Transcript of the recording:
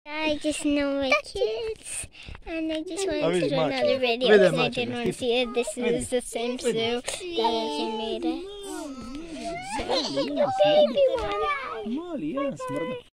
I just know my kids, and I just wanted Avviso, to do Marcia. another video Vede, because I Marcia, didn't want to see it. This is the same zoo that I made it. So, the baby one. Molly, yes.